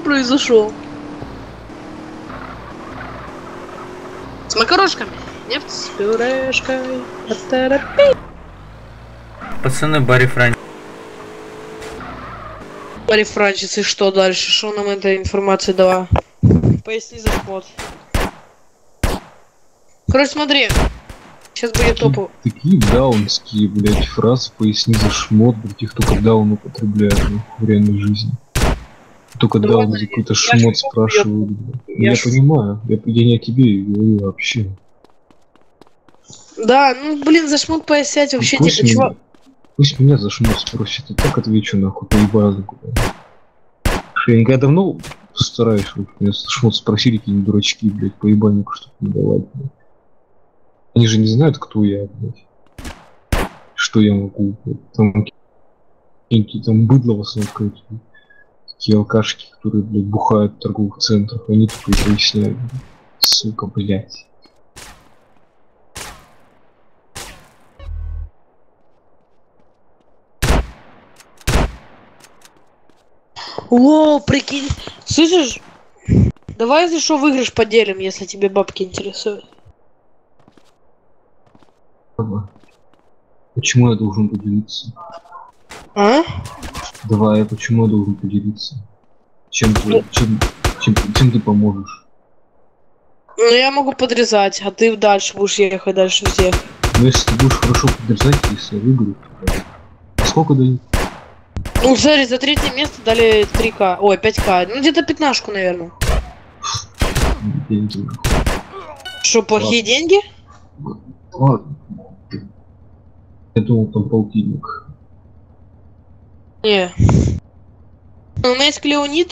произошел? С макарошками. Нефть с пюрешкой. Пацаны, Барри Франчис. Барри Франчис, и что дальше? Что нам эта информация дала? Поясни за вход. Короче, смотри. Сейчас будет топу. Такие даунские, блядь, фразы, поясни за шмот, блядь, их только даун употребляют, ну, в реальной жизни. Только Ну, даун ладно, за какой-то я шмот шучу, спрашивают, блядь. я Я шучу. понимаю, я не о тебе говорю вообще. Да, ну блин, за шмот пояснять вообще Пусть типа, чувак. Пусть меня за шмот спросит, и так отвечу, нахуй, поебало куда. Я никогда давно стараюсь, вот, меня за шмот спросили какие-нибудь дурачки, блядь, поебальнику что-то не давать, блядь. Они же не знают, кто я, блядь. Что я могу, блядь. Там какие-то там быдло в основном какие-то. Такие алкашки, которые, блядь, бухают в торговых центрах, они только и поясняют. Сука, блядь. О, прикинь. Слышишь? Давай, если что, выигрыш поделим, если тебе бабки интересуют. Почему я должен поделиться? А? Давай, почему я должен поделиться? Чем ты поможешь? Ну я могу подрезать, а ты дальше будешь ехать дальше всех. Ну если ты будешь хорошо подрезать, если я выиграю, то... А сколько дают? Ну, смотри, за третье место дали 3К. Ой, 5К. Ну, где-то 15-ку, наверное. Деньги. Что, плохие Ладно. деньги? Ладно. Я думал, там полтинник. Не. У меня есть клеонит.